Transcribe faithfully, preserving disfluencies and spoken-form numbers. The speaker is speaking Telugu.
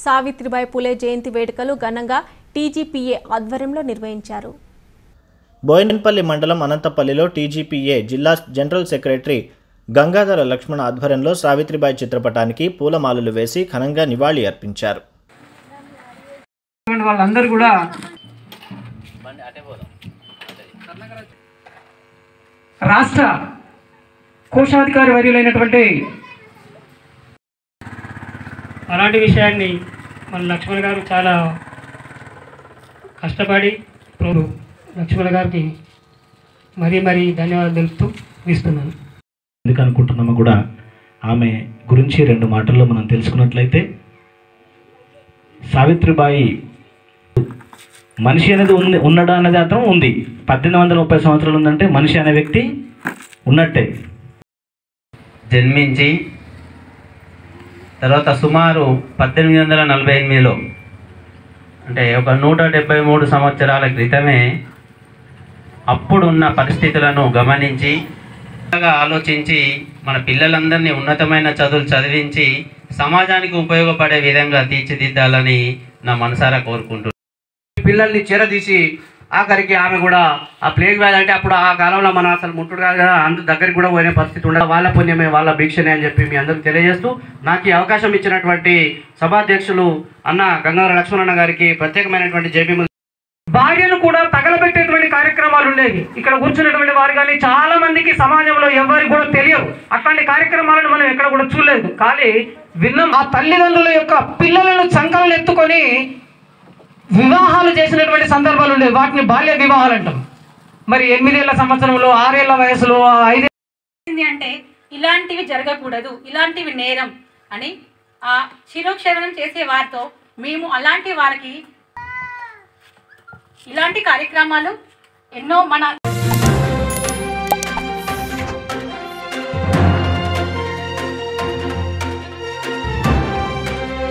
సావిత్రిబాయి పులే జయంతి వేడుకలు ఘనంగా టీజీపీఏ ఆధ్వర్యంలో నిర్వహించారు. బోయినపల్లి మండలం అనంతపల్లిలో టీజీపీఏ జిల్లా జనరల్ సెక్రటరీ గంగాధర లక్ష్మణ ఆధ్వర్యంలో సావిత్రిబాయి చిత్రపటానికి పూలమాలలు వేసి ఘనంగా నివాళి అర్పించారు. వాళ్ళందరూ కూడా రాష్ట్ర కోశాధికారి వర్యులైనటువంటి అలాంటి విషయాన్ని మన లక్ష్మణ గారు చాలా కష్టపడి ఇప్పుడు లక్ష్మణ గారికి మరీ మరీ ధన్యవాదాలు తెలుపుతూ ఇస్తున్నాను. ఎందుకు అనుకుంటున్నామో కూడా ఆమె గురించి రెండు మాటల్లో మనం తెలుసుకున్నట్లయితే, సావిత్రిబాయి మనిషి అనేది ఉంది ఉన్నడా అనేది అర్థం ఉంది. పద్దెనిమిది వందల ముప్పై సంవత్సరాలు ఉందంటే మనిషి అనే వ్యక్తి ఉన్నట్టే. జన్మించి తర్వాత సుమారు పద్దెనిమిది వందల నలభై ఎనిమిదిలో అంటే ఒక నూట డెబ్బై మూడు సంవత్సరాల క్రితమే అప్పుడున్న పరిస్థితులను గమనించి ఆలోచించి మన పిల్లలందరినీ ఉన్నతమైన చదువులు చదివించి సమాజానికి ఉపయోగపడే విధంగా తీర్చిదిద్దాలని నా మనసారా కోరుకుంటున్నాను. పిల్లల్ని చేరదీసి ఆఖరికి ఆమె కూడా ఆ ప్లేగ్ వ్యాధి అంటే అప్పుడు ఆ కాలంలో మనం అసలు ముట్టుడు కాదు కదా, అందు దగ్గరికి కూడా పోయిన పరిస్థితి ఉండదు. వాళ్ళ పుణ్యమే వాళ్ళ భిక్షనే అని చెప్పి మీ అందరికీ తెలియజేస్తూ నాకు ఈ అవకాశం ఇచ్చినటువంటి సభాధ్యక్షులు అన్న గంగాధర లక్ష్మణ గారికి ప్రత్యేకమైనటువంటి జేబీములు. భార్యను కూడా తగలబెట్టేటువంటి కార్యక్రమాలు ఉండేవి. ఇక్కడ కూర్చున్నటువంటి వారు కానీ చాలా మందికి సమాజంలో ఎవరికి కూడా తెలియవు. అట్లాంటి కార్యక్రమాలను మనం ఎక్కడ కూడా చూడలేదు. కానీ విన్నాం. ఆ తల్లిదండ్రుల యొక్క పిల్లలను చంకలను ఎత్తుకొని వివాహాలు చేసినటువంటి సందర్భాలు ఉండేవి. వాటిని బాల్య వివాహాలు అంటాం. మరి ఎనిమిదేళ్ల సంవత్సరంలో ఆరేళ్ల వయసులో ఐదే అంటే ఇలాంటివి జరగకూడదు, ఇలాంటివి నేరం అని ఆ శిరోక్షరణం చేసే వారితో మేము అలాంటి వారికి ఇలాంటి కార్యక్రమాలు ఎన్నో మన